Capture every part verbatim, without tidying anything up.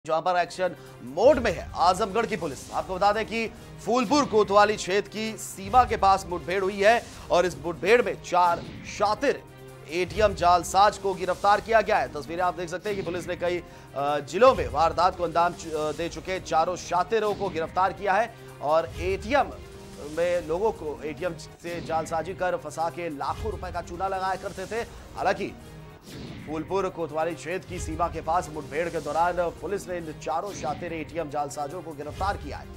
जहां पर action mode में है आजमगढ़ की पुलिस। आपको बता दें कि फूलपुर कोतवाली क्षेत्र की सीमा के पास मुठभेड़ हुई है और इस मुठभेड़ में चार शातिर एटीएम जालसाज को गिरफ्तार किया गया है। तस्वीरें आप देख सकते हैं कि पुलिस ने कई जिलों में वारदात को अंजाम दे चुके चारों शातिरों को गिरफ्तार किया है और एटीएम में लोगों को एटीएम से जालसाजी कर फंसा के लाखों रुपए का चूना लगाया करते थे। हालांकि फूलपुर कोतवाली क्षेत्र की सीमा के पास मुठभेड़ के दौरान पुलिस ने इन चारों शातिर एटीएम जालसाजों को गिरफ्तार किया है।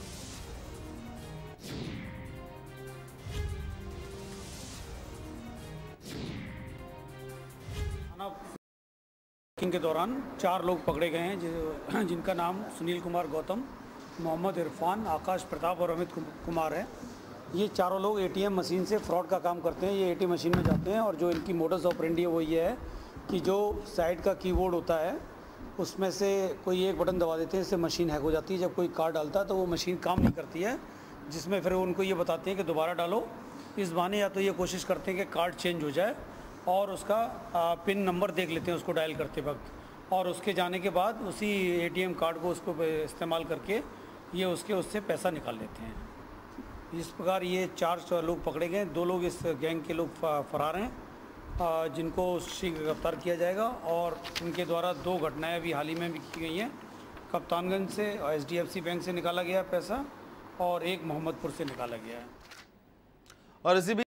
के दौरान चार लोग पकड़े गए हैं जिनका नाम सुनील कुमार गौतम, मोहम्मद इरफान, आकाश प्रताप और अमित कुमार है। ये चारों लोग एटीएम मशीन से फ्रॉड का काम करते हैं। ये एटीएम मशीन में जाते हैं और जो इनकी मोडस ऑपरेंडी है वो ये है कि जो साइड का कीबोर्ड होता है उसमें से कोई एक बटन दबा देते हैं, इससे मशीन हैक हो जाती है। जब कोई कार्ड डालता है तो वो मशीन काम नहीं करती है, जिसमें फिर उनको ये बताते हैं कि दोबारा डालो। इस बहाने या तो ये कोशिश करते हैं कि कार्ड चेंज हो जाए और उसका आ, पिन नंबर देख लेते हैं उसको डायल करते वक्त, और उसके जाने के बाद उसी एटीएम कार्ड को उसको इस्तेमाल करके ये उसके उससे पैसा निकाल लेते हैं। इस प्रकार ये चार लोग पकड़े गए। दो लोग इस गैंग के लोग फरार हैं जिनको शीघ्र गिरफ्तार किया जाएगा और उनके द्वारा दो घटनाएं अभी हाल ही में भी की गई हैं। कप्तानगंज से एचडीएफसी बैंक से निकाला गया पैसा और एक मोहम्मदपुर से निकाला गया है। और इसी